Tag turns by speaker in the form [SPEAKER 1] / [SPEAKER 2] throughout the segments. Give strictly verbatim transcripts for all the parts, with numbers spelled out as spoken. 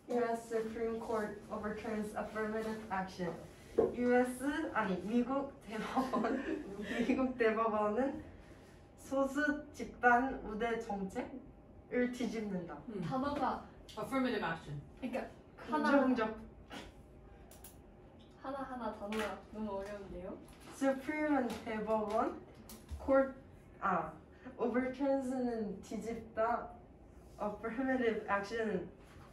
[SPEAKER 1] U S Supreme Court overturns affirmative action. U S 아니 미국 대법원 미국 대법원은 소수 집단 우대 정책을 뒤집는다.
[SPEAKER 2] 음.
[SPEAKER 3] 단어가
[SPEAKER 2] affirmative action.
[SPEAKER 3] 그러니까 하나
[SPEAKER 1] 긍정적.
[SPEAKER 3] 하나 하나 단어가 너무 어려운데요.
[SPEAKER 1] Supreme은 대법원, Court 아 overturns는 뒤집다, affirmative action은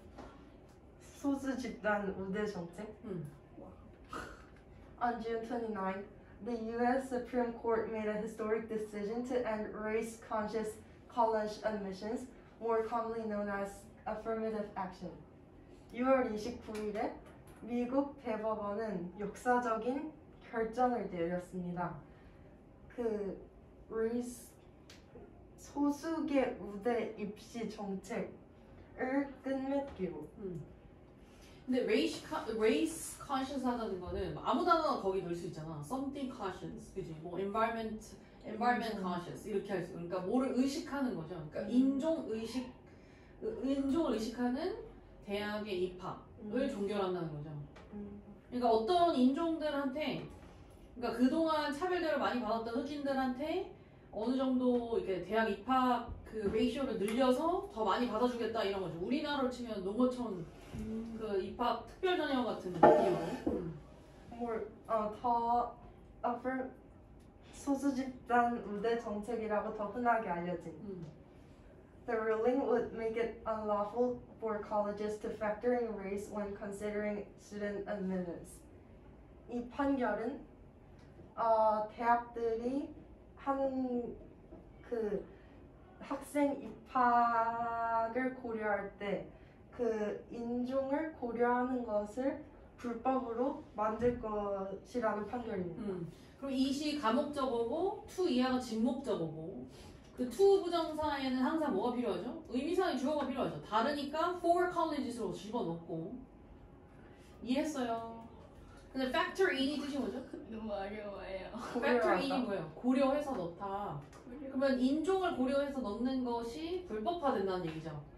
[SPEAKER 1] 소수 집단 우대 정책.
[SPEAKER 2] 음.
[SPEAKER 1] On June twenty-ninth, the U S Supreme Court made a historic decision to end race-conscious college admissions, more commonly known as affirmative action. 유월 이십구일에 미국 대법원은 역사적인 결정을 내렸습니다. 그 race 소수계 우대 입시 정책을 끝맺기로.
[SPEAKER 2] 음. 근데 race, race conscious 하다는 거는 아무 단어나 거기 넣을 수 있잖아. something conscious, 그지? 뭐 environment, environment
[SPEAKER 1] 음.
[SPEAKER 2] conscious 이렇게 할 수. 그러니까 뭐를 의식하는 거죠. 그러니까
[SPEAKER 1] 음.
[SPEAKER 2] 인종 의식, 인종을 의식하는 대학의 입학을
[SPEAKER 1] 음.
[SPEAKER 2] 종결한다는 거죠.
[SPEAKER 1] 음.
[SPEAKER 2] 그러니까 어떤 인종들한테, 그러니까 그동안 차별대를 많이 받았던 흑인들한테 어느 정도 이렇게 대학 입학 그 레이쇼를 늘려서 더 많이 받아주겠다 이런 거죠. 우리나라로 치면 농어촌
[SPEAKER 1] 음.
[SPEAKER 2] 그 입학 특별 전형 같은 비용. 음.
[SPEAKER 1] more 어, 더 affirm 소수 집단 우대 정책이라고 더 흔하게 알려진.
[SPEAKER 2] 음.
[SPEAKER 1] The ruling would make it unlawful for colleges to factor in race when considering student admittance. 이 판결은 어, 대학들이 하는 그 학생 입학을 고려할 때 그 인종을 고려하는 것을 불법으로 만들 것이라는 판결입니다.
[SPEAKER 2] 음. 그럼 이시 가목적어고 투 이하가 진목적어고 그 투 부정사에는 항상 뭐가 필요하죠? 의미상의 주어가 필요하죠. 다르니까 for colleges로 집어넣고. 이해했어요. 근데 factor in이 뜻이 뭐죠?
[SPEAKER 3] 너무 어려워요.
[SPEAKER 2] factor in이 뭐예요? 고려해서 넣다. 그러면 인종을 고려해서 넣는 것이 불법화된다는 얘기죠.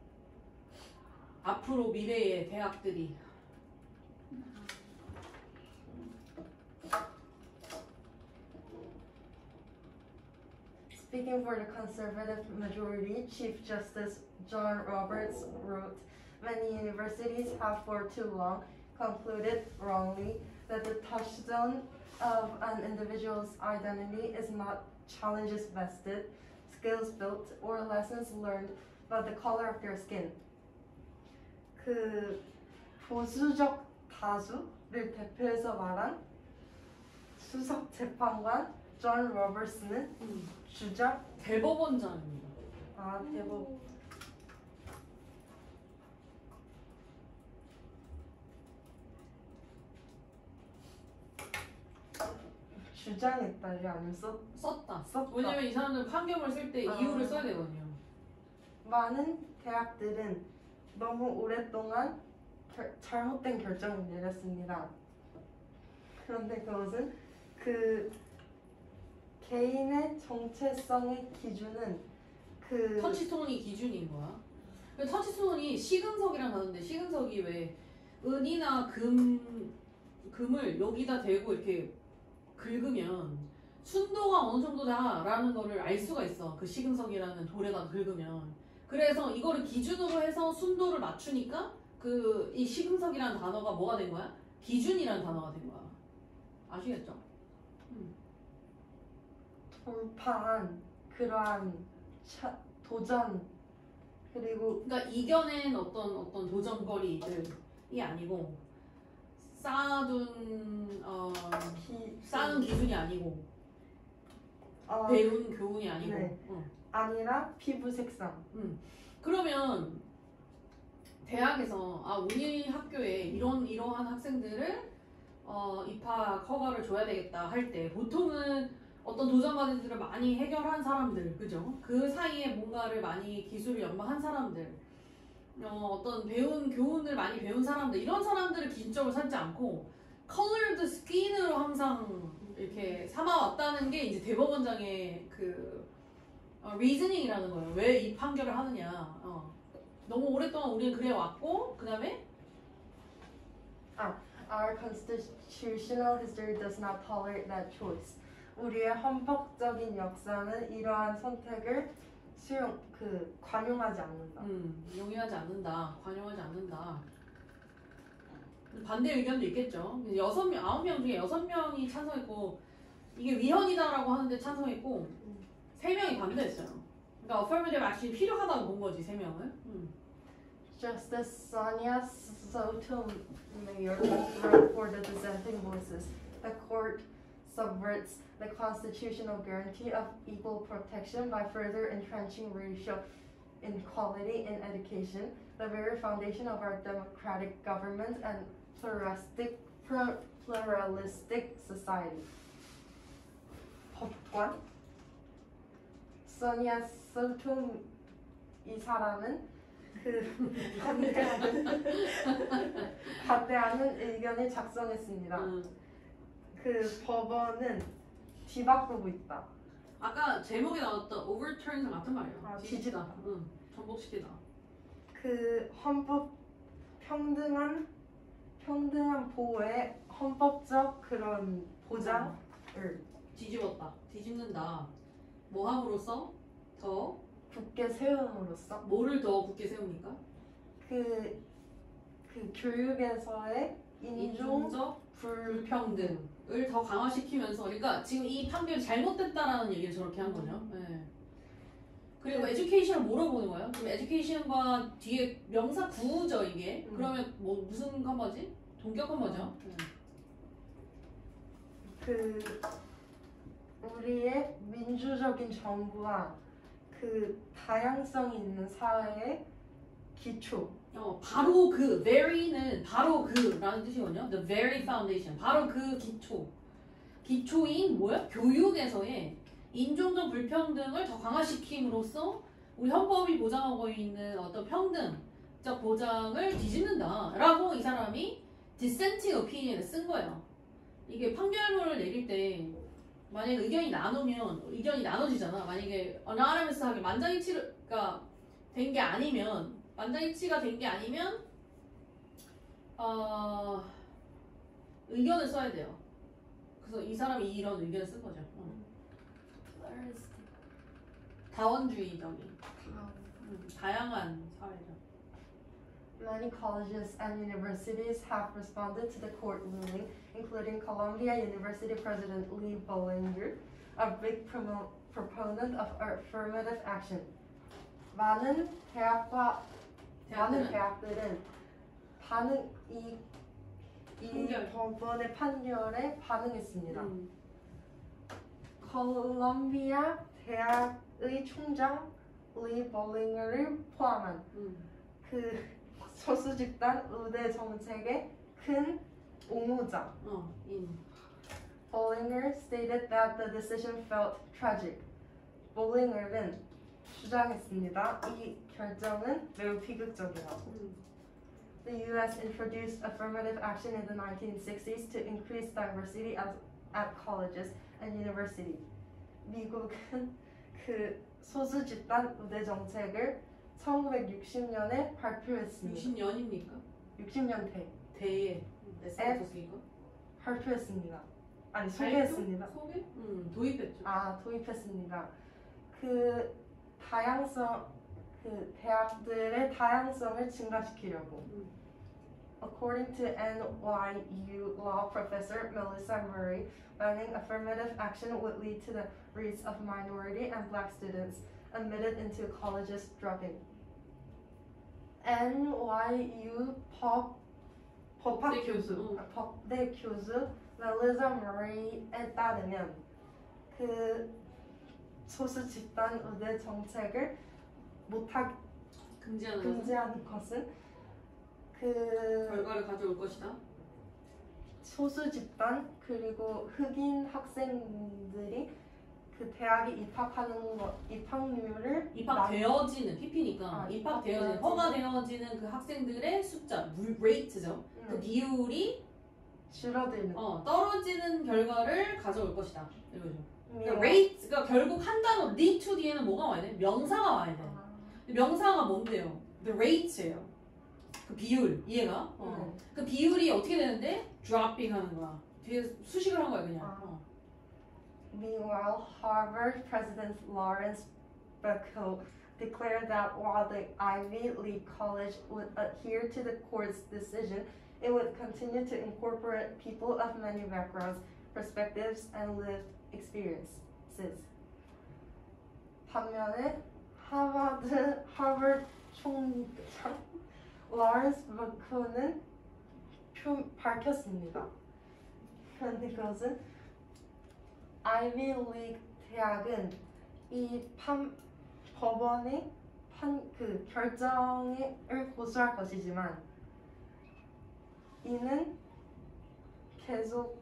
[SPEAKER 2] 앞으로 미래의 대학들이.
[SPEAKER 1] Speaking for the conservative majority, Chief Justice John Roberts wrote, "Many universities have for too long concluded wrongly that the touchstone of an individual's identity is not challenges vested, skills built, or lessons learned, but the color of their skin." 그 보수적 다수를 대표해서 말한 수석 재판관 존 로버츠는
[SPEAKER 2] 음.
[SPEAKER 1] 주장
[SPEAKER 2] 대법원장입니다.
[SPEAKER 1] 아 대법 주장했다요 아니면 썼
[SPEAKER 2] 썼다.
[SPEAKER 1] 썼다.
[SPEAKER 2] 왜냐면 이 사람들은 판결을 쓸 때
[SPEAKER 1] 아.
[SPEAKER 2] 이유를 써야 되거든요.
[SPEAKER 1] 많은 대학들은 너무 오랫동안 결, 잘못된 결정을 내렸습니다. 그런데 그것은 그 개인의 정체성의 기준은 그
[SPEAKER 2] 터치톤이 기준인 거야. 그 터치톤이 시금석이랑 다른데 시금석이 왜 은이나 금 금을 여기다 대고 이렇게 긁으면 순도가 어느 정도다라는 거를 알 수가 있어. 그 시금석이라는 돌에다 긁으면. 그래서 이거를 기준으로 해서 순도를 맞추니까 그 이 시금석이라는 단어가 뭐가 된 거야? 기준이라는 단어가 된 거야. 아시겠죠? 음.
[SPEAKER 1] 돌파한 그러한 차, 도전 그리고
[SPEAKER 2] 그러니까 이겨낸 어떤 어떤 도전거리들이 아니고 쌓아둔 어,
[SPEAKER 1] 기,
[SPEAKER 2] 쌓은 기준이 아니고
[SPEAKER 1] 어,
[SPEAKER 2] 배운 교훈이 아니고.
[SPEAKER 1] 네.
[SPEAKER 2] 어.
[SPEAKER 1] 아니라 피부 색상.
[SPEAKER 2] 음. 그러면 대학에서 아 우리 학교에 이런 이러한 학생들을 어, 입학 허가를 줘야 되겠다 할 때 보통은 어떤 도전 과제들을 많이 해결한 사람들, 그죠? 그 사이에 뭔가를 많이 기술을 연마한 사람들, 어, 어떤 배운 교훈을 많이 배운 사람들, 이런 사람들을 기준점을 삼지 않고 colored skin으로 항상 이렇게 삼아왔다는 게 이제 대법원장의 그 어, reasoning이라는 거예요. 왜 이 판결을 하느냐. 어. 너무 오랫동안 우리는 그래 왔고 그 다음에
[SPEAKER 1] Our constitutional history does not tolerate that choice. 우리의 헌법적인 역사는 이러한 선택을 수용 그 관용하지 않는다.
[SPEAKER 2] 음, 용인하지 않는다, 관용하지 않는다. 반대 의견도 있겠죠. 여섯 명, 아홉 명 중에 여섯 명이 찬성했고 이게 위헌이다라고 하는데 찬성했고 세 명이 반대했어요. 그러니까 affirmative action이 필요하다고 본 거지 세 명은. 음.
[SPEAKER 1] Justice Sonia Sotomayor wrote for the dissenting voices. The court subverts the constitutional guarantee of equal protection by further entrenching racial inequality in education, the very foundation of our democratic government and pluralistic, pluralistic society. 법관 소니아 소톰 이 사람은 그 반대하는 반대하는 의견을 작성했습니다.
[SPEAKER 2] 음.
[SPEAKER 1] 그 법원은 뒤바꾸고 있다.
[SPEAKER 2] 아까 제목에 나왔던 overturn과 같은 말이야.
[SPEAKER 1] 아,
[SPEAKER 2] 뒤집다. 응, 전복시키다.
[SPEAKER 1] 그 헌법 평등한 평등한 보호의 헌법적 그런 보장을
[SPEAKER 2] 뒤집었다. 뒤집는다. 뭐 함으로써 더
[SPEAKER 1] 굳게 세움으로써
[SPEAKER 2] 뭐를 더 굳게 세웁니까?
[SPEAKER 1] 그, 그 교육에서의 인종
[SPEAKER 2] 인종적
[SPEAKER 1] 불평등
[SPEAKER 2] 불평등을 더 강화시키면서 그러니까 지금 이 판결이 잘못됐다라는 얘기를 저렇게 한 거죠. 네. 그리고
[SPEAKER 1] 그-
[SPEAKER 2] 에듀케이션을 뭐라고 보는 거예요? 그럼 에듀케이션과 뒤에 명사 구죠 이게.
[SPEAKER 1] 음.
[SPEAKER 2] 그러면 뭐 무슨 컴버지? 동격 컴버죠. 네.
[SPEAKER 1] 그 우리의 민주적인 정부와 그 다양성이 있는 사회의 기초.
[SPEAKER 2] 어, 바로 그 very는 바로 그라는 뜻이거든요. The very foundation. 바로 그 기초. 기초인 뭐야? 교육에서의 인종적 불평등을 더 강화시킴으로써 우리 헌법이 보장하고 있는 어떤 평등적 보장을 뒤집는다라고 이 사람이 dissenting opinion을 쓴 거예요. 이게 판결문을 내릴 때 만약에 의견이 나누면 의견이 나눠지잖아. 만약에 anonymous하게 만장일치가 된 게 아니면 만장일치가 된 게 아니면 어, 의견을 써야 돼요. 그래서 이 사람이 이런 의견을 쓴 거죠. 어. 다원주의적인 음, 다양한 사회죠.
[SPEAKER 1] Many colleges and universities have responded to the court ruling, including Columbia University President Lee Bollinger, a big promo- proponent of affirmative action. 많은 대학과 많은
[SPEAKER 2] 대학들은
[SPEAKER 1] 대학들은 반응 이, 이
[SPEAKER 2] 판결.
[SPEAKER 1] 법원의 판결에 반응했습니다.
[SPEAKER 2] 음,
[SPEAKER 1] 콜롬비아 대학의 총장 리 볼링어를 포함한
[SPEAKER 2] 음.
[SPEAKER 1] 그 소수 집단 의대 정책의 큰 옹호자.
[SPEAKER 2] 어, 인.
[SPEAKER 1] Bollinger stated that the decision felt tragic. 볼링어는 주장했습니다. 이 결정은 매우 비극적이라고.
[SPEAKER 2] 음.
[SPEAKER 1] The U S introduced affirmative action in the nineteen sixties to increase diversity at, at colleges and universities. 미국은 그 소수 집단 의대 정책을 천구백육십 년에 발표했습니다.
[SPEAKER 2] 육십 년입니까?
[SPEAKER 1] 육십 년대
[SPEAKER 2] 대에 에스파토스인가?
[SPEAKER 1] 발표했습니다. 아니 소개했습니다.
[SPEAKER 2] 소개? 음, 도입했죠.
[SPEAKER 1] 아 도입했습니다. 그 다양성 그 대학들의 다양성을 증가시키려고.
[SPEAKER 2] 음.
[SPEAKER 1] According to N Y U law professor Melissa Murray, banning affirmative action would lead to the rates of minority and black students admitted into colleges dropping. N Y U 법 법학
[SPEAKER 2] 네,
[SPEAKER 1] 교수,
[SPEAKER 2] 교수.
[SPEAKER 1] 아, 법대 교수 멜리사 머레이에 따르면 그 소수 집단 의대 정책을 못하
[SPEAKER 2] 금지하는 것은
[SPEAKER 1] 금지하는 것은 그
[SPEAKER 2] 결과를 가져올 것이다.
[SPEAKER 1] 소수 집단 그리고 흑인 학생들이 그 대학에 입학하는 거 입학률을
[SPEAKER 2] 입학되어지는 피피니까
[SPEAKER 1] 아,
[SPEAKER 2] 입학되어지는
[SPEAKER 1] 입학되어지는-
[SPEAKER 2] 허가되어지는 그 학생들의 숫자, 레이트죠. 그
[SPEAKER 1] 음,
[SPEAKER 2] 비율이
[SPEAKER 1] 줄어드는
[SPEAKER 2] 어, 떨어지는 결과를 가져올 것이다. 이거죠. 그러니까
[SPEAKER 1] 미워.
[SPEAKER 2] 레이트가 결국 한 단어 lead to 뒤에는 뭐가 와야 돼? 명사가 와야 돼.
[SPEAKER 1] 아,
[SPEAKER 2] 근데 명사가 뭔데요? the rate예요. 그 비율 이해가? 어.
[SPEAKER 1] 네.
[SPEAKER 2] 그 비율이 어떻게 되는데 dropping 하는 거야. 뒤에 수식을 한 거야 그냥.
[SPEAKER 1] 아.
[SPEAKER 2] 어.
[SPEAKER 1] Meanwhile, Harvard President Lawrence Bucko declared that while the Ivy League college would adhere to the court's decision, it would continue to incorporate people of many backgrounds, perspectives, and lived experiences. 반면에 하버드 하버드 총장 라렌스 버커는 표, 밝혔습니다. 그런데 그것은 아이비 리그 대학은 이 판, 법원의 판, 그 결정을 고수할 것이지만 이는 계속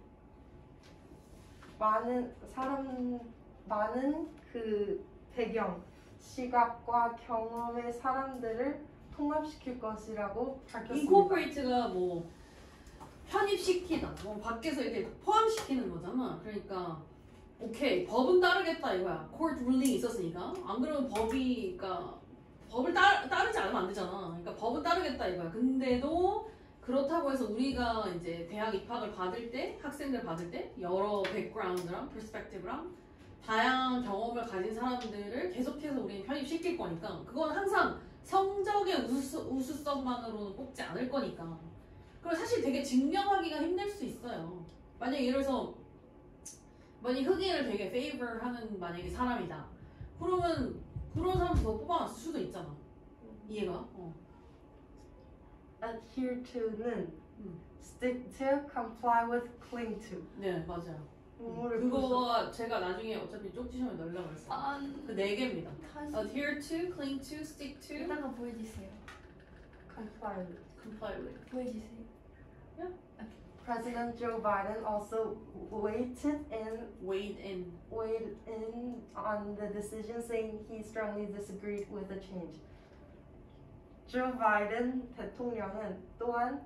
[SPEAKER 1] 많은 사람 많은 그 배경, 시각과 경험의 사람들을 통합시킬 것이라고 밝혔습니다.
[SPEAKER 2] incorporate가 뭐 편입시키다, 뭐 밖에서 이렇게 포함시키는 거잖아. 그러니까 오케이 법은 따르겠다 이거야. court ruling이 있었으니까. 안 그러면 법이 그러니까 법을 따, 따르지 않으면 안 되잖아. 그러니까 법은 따르겠다 이거야. 근데도 그렇다고 해서 우리가 이제 대학 입학을 받을 때 학생들 받을 때 여러 백그라운드랑 퍼스펙티브랑 다양한 경험을 가진 사람들을 계속해서 우리는 편입시킬 거니까 그건 항상 성적의 우수, 우수성만으로는 뽑지 않을 거니까. 그리고 사실 되게 증명하기가 힘들 수 있어요. 만약에 예를 들어서 만약 흑인을 되게 페이버하는 만약에 사람이다. 그러면 그런 사람 더 뽑아놨을 수도 있잖아. 이해가? 어.
[SPEAKER 1] adhere to는
[SPEAKER 2] 음.
[SPEAKER 1] stick to, comply with, cling to.
[SPEAKER 2] 네 맞아요.
[SPEAKER 1] 의무를 부수.
[SPEAKER 2] 그거 제가 나중에 어차피 쪽지시험에 넣으려고 했어요.
[SPEAKER 3] 아,
[SPEAKER 2] 그 네 개입니다.
[SPEAKER 3] 다시
[SPEAKER 2] adhere to, cling to, stick to,
[SPEAKER 3] 이따가 보여주세요.
[SPEAKER 1] comply with.
[SPEAKER 2] comply with.
[SPEAKER 3] 보여주세요.
[SPEAKER 1] President Joe Biden also weighed in
[SPEAKER 2] wade in.
[SPEAKER 1] weighed in on the decision, saying he strongly disagreed with the change. 조 바이든 대통령은 또한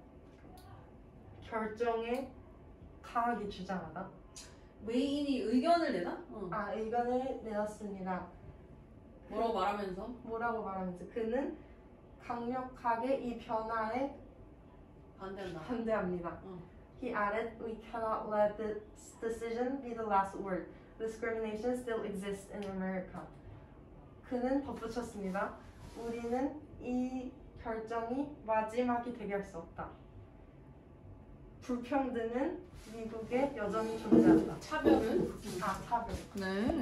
[SPEAKER 1] 결정에 강하게 주장하다.
[SPEAKER 2] 웨인이 의견을 내다? 어.
[SPEAKER 1] 아 의견을 내었습니다.
[SPEAKER 2] 뭐라고 말하면서?
[SPEAKER 1] 뭐라고 말하면서 그는 강력하게 이 변화에
[SPEAKER 2] 반대한다.
[SPEAKER 1] 반대합니다.
[SPEAKER 2] 어.
[SPEAKER 1] He added, "We cannot let this decision be the last word. Discrimination still exists in America." 그는 덧붙였습니다. 우리는 이 결정이 마지막이 되게 할 수 없다. 불평등은 미국에 여전히 존재한다.
[SPEAKER 2] 차별은?
[SPEAKER 1] 아, 차별.
[SPEAKER 2] 네.